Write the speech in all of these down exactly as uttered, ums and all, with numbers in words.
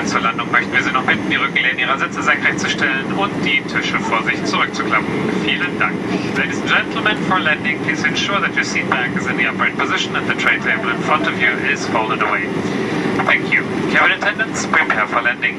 Sicherheit zur Landung möchten wir Sie noch bitten, die Rückenlehnen Ihrer Sitze senkrecht zu stellen und die Tische vor sich zurückzuklappen. Vielen Dank. Ladies and gentlemen, for landing, please ensure that your seat back is in the upright position and the tray table in front of you is folded away. Thank you. Cabin attendants, prepare for landing.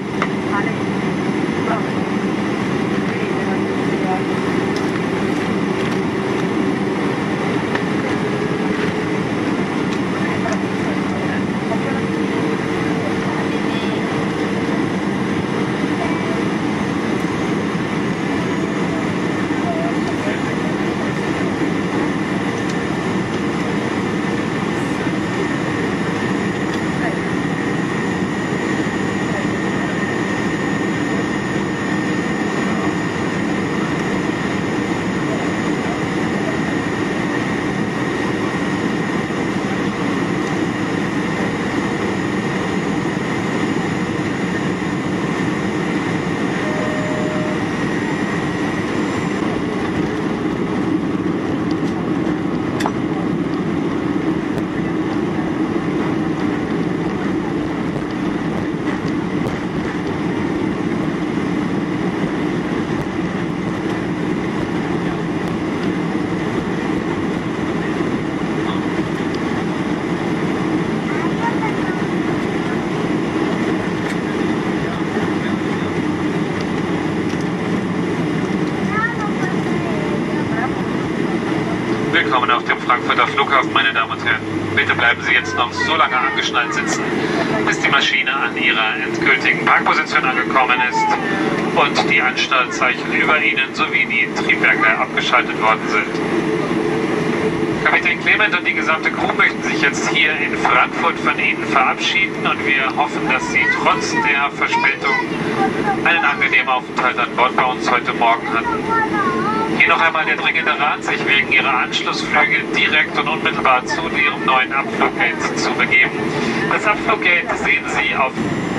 Willkommen auf dem Frankfurter Flughafen, meine Damen und Herren. Bitte bleiben Sie jetzt noch so lange angeschnallt sitzen, bis die Maschine an ihrer endgültigen Parkposition angekommen ist und die Ansteuerzeichen über Ihnen sowie die Triebwerke abgeschaltet worden sind. Kapitän Clement und die gesamte Crew möchten sich jetzt hier in Frankfurt von Ihnen verabschieden und wir hoffen, dass Sie trotz der Verspätung einen angenehmen Aufenthalt an Bord bei uns heute Morgen hatten. Hier noch einmal der dringende Rat, sich wegen Ihrer Anschlussflüge direkt und unmittelbar zu Ihrem neuen Abfluggate zu begeben. Das Abfluggate sehen Sie auf